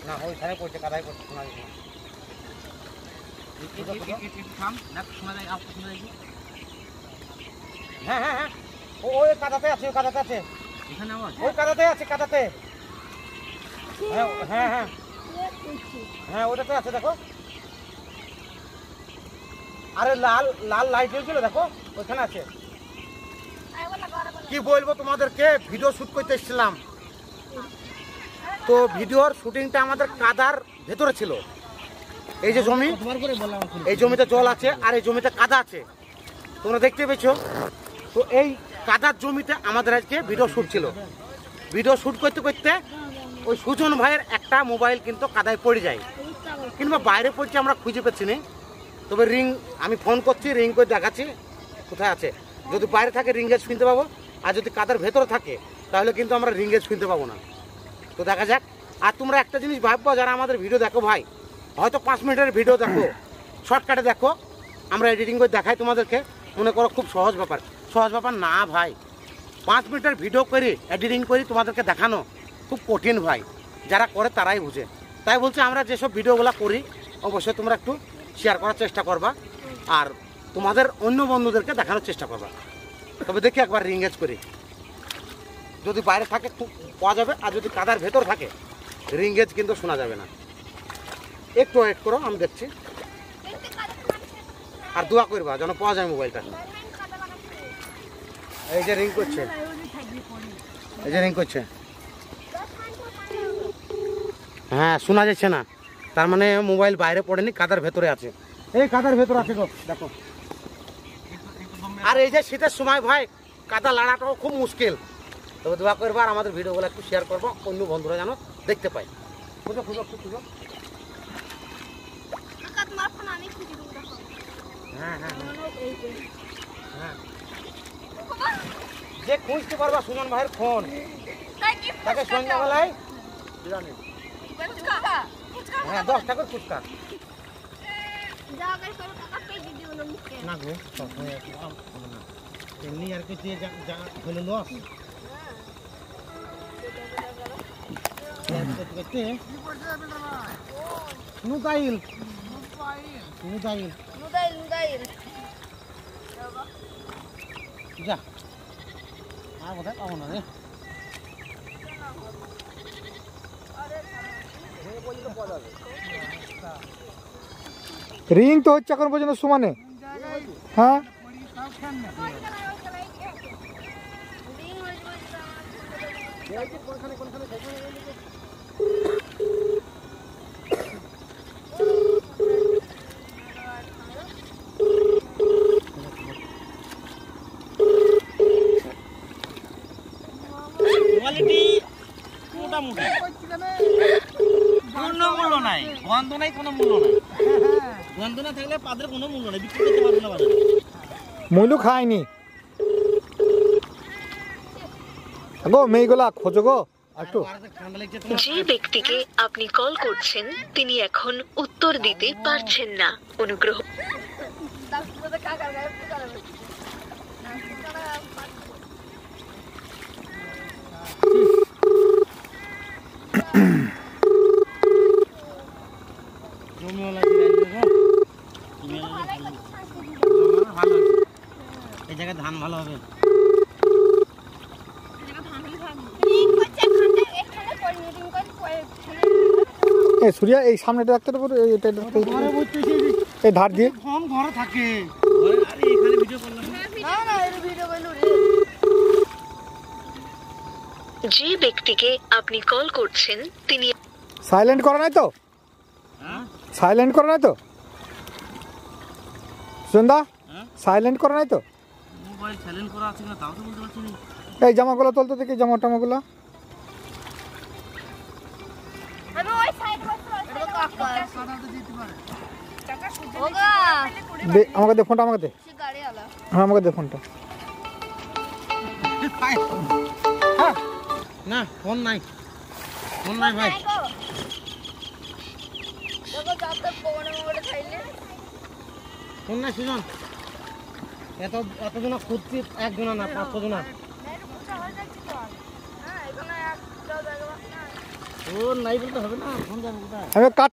না ওইখানে পড়ছে, কাদায় পড়ছে, শোনা যাচ্ছে না। হ্যাঁ হ্যাঁ হ্যাঁ, ওই কাদাতে আছে, ওই কাদাতে আছে, ওই কাদাতে আছে, কাদাতে। হ্যাঁ হ্যাঁ হ্যাঁ হ্যাঁ, ওটাতে আছে দেখো। আরে লাল লাল লাইট জ্বলছিল দেখো, ওইখানে আছে। কি বলবো তোমাদেরকে, ভিডিও শুট করতে এসেছিলাম তো ভিডিওর শুটিংটা আমাদের কাদার ভেতরে ছিল। এই যে জমি, এই জমিতে জল আছে আর এই জমিতে কাদা আছে, তোমরা দেখতে পেয়েছো তো। এই কাদার জমিতে আমাদের আজকে ভিডিও শুট ছিল। ভিডিও শুট করতে করতে ওই সুজন ভাইয়ের একটা মোবাইল কিন্তু কাদায় পড়ে যায়, কিংবা বাইরে পড়ছে আমরা খুঁজে পাচ্ছি না। তবে রিং আমি ফোন করছি, রিং করে দেখাচ্ছি কোথায় আছে। যদি বাইরে থাকে রিঙ্গেজ শুনতে পাবো, আর যদি কাদার ভেতরে থাকে তাহলে কিন্তু আমরা রিঙ্গেজ শুনতে পাবো না। তো দেখা যাক। আর তোমরা একটা জিনিস ভাববো, যারা আমাদের ভিডিও দেখো ভাই, হয়তো 5 মিনিটের ভিডিও দেখো, শর্টকাটে দেখো, আমরা এডিটিং করে দেখাই তোমাদেরকে, মনে করো খুব সহজ ব্যাপার। সহজ ব্যাপার না ভাই, 5 মিনিটের ভিডিও করে এডিটিং করি তোমাদেরকে দেখানো খুব কঠিন ভাই। যারা করে তারাই বুঝে। তাই বলছি, আমরা যেসব ভিডিওগুলো করি অবশ্যই তোমরা একটু শেয়ার করার চেষ্টা করবা, আর তোমাদের অন্য বন্ধুদেরকে দেখানোর চেষ্টা করবা। তবে দেখি একবার রিঙ্গেজ করি, যদি বাইরে থাকে পাওয়া যাবে, আর যদি কাদার ভেতর থাকে রিঙ্গেজ কিন্তু শোনা যাবে না। একটু ওয়েট করো, আমি দেখছি। আর দোয়া করবা যেন পাওয়া যায় মোবাইলটা। এই যে রিং করছে, এই যে রিং করছে। হ্যাঁ, শোনা যাচ্ছে না, তার মানে মোবাইল বাইরে পড়েনি, কাদার ভেতরে আছে। এই কাদার ভেতর আছে গো, দেখো। আর এই যে শীতের সময় ভাই কাদা লাড়াটাও খুব মুশকিল। তবে দোয়া করবা, আর আমাদের ভিডিওগুলো একটু শেয়ার করবো, অন্য বন্ধুরা যেন দেখতে পাই। খুঁজো খুঁজো খুঁজো। হ্যাঁ হ্যাঁ হ্যাঁ, যে খুঁজতে পারবা সুজন ভাইয়ের ফোন, তাকে সন্ধ্যাবেলায় হ্যাঁ 10 টাকার ফুচকা না গো, এমনি আর কি যা হলো লস। নুদাইল নুদাইল নুদাইল যা, আর কোথায় পাবো না রে। রিং তো হচ্ছে এখন পর্যন্ত সমানে। হ্যাঁ কোয়ালিটি মোটামুটি, কোনো মূল্য নাই, গন্ধ নাই, কোনো মূল্য নাই। গন্ধ না থাকলে পাদের কোনো মূল্য নাই, বিক্রি করতে পারবো না বাজারে। মূল্য খায়নি গো, মেয়েগুলা খোঁজো গো একটু। যে ব্যক্তিকে আপনি কল করছেন তিনি এখন উত্তর দিতে পারছেন না, অনুগ্রহ এই জায়গায় ধান ভালো হবে। সূর্যা এই সামনেটা রাখতে পারবো, এই ধার দিয়ে কম ঘরে থাকে। আরে এখানে ভিডিও করলাম না, না এর ভিডিও করলু রে। যে ব্যক্তিকে আপনি কল করছেন তিনি সাইলেন্ট করা নাই তো? হ্যাঁ সাইলেন্ট করা নাই তো সুন্দা? সাইলেন্ট করা নাই তো? মোবাইল সাইলেন্ট করা আছে না, তাও তো বলতে পারছি না। এই জামাগুলো তোলতে দেখি, জামা টামাগুলো। আমি ওই সাইড বসে এটা কাকা সাদাতে দিতে পারে কাকা শুধু ওগা আমাকে দে ফোনটা, আমাকে দে। সে গাড়ি আলা হ্যাঁ আমাকে দে ফোনটা। না ফোন নাই, ফোন নাই ভাই। দেখো যাতে ফোনে মোবাইলে খাইলে ফোন নাই সুজন। এতজন খুঁজছি, একজন না 500 জন। মেরে পুরো হয়ে যাচ্ছে তো। হ্যাঁ এখানে একটা জায়গা বাকি না। আমি কাট